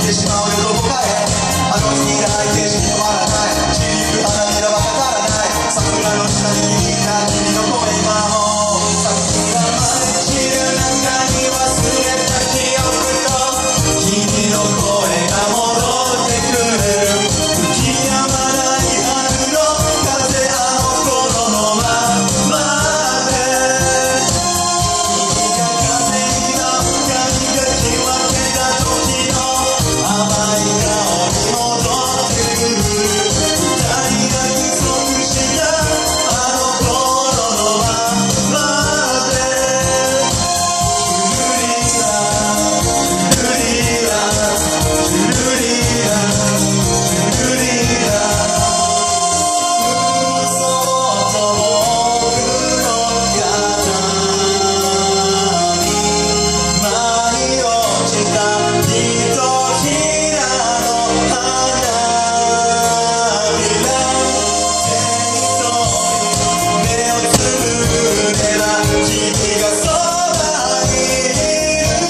てしまうよどこかへあの日に泣いて死に終わらない散りゆく花びらは語らない桜の下に響いた君の声今も桜まで散る中に忘れた記憶と君の声が戻ってくる吹き止まない春の風あの頃のままで君が風になった髪が決まってた時の甘い香り戻ってくる二人が約束したあの頃のままでジュルリラジュルリラジュルリラジュルリラ嘘と僕の肩に舞い落ちたひとひらの花びら手に取り目をつぶれば君がそばにいる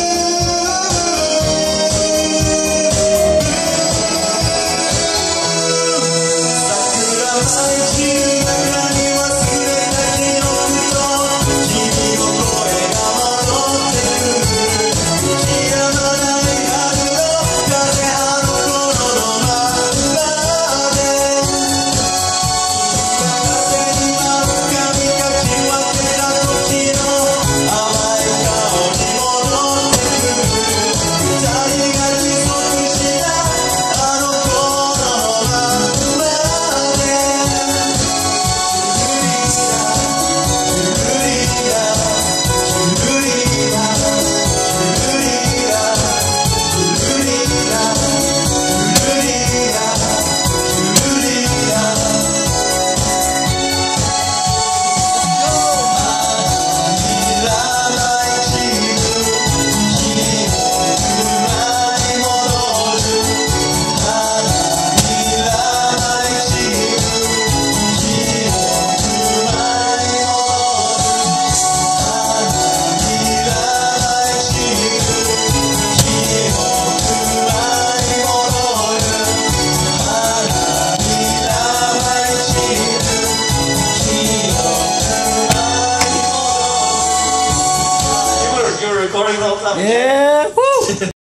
桜舞い散る中に忘れた記憶と君の声が戻ってくる吹き止まない春の風あの頃のままで風に舞う髪が決まってた時の甘い香り戻ってくる二人が約束したあの頃のままで Yeah. Woo.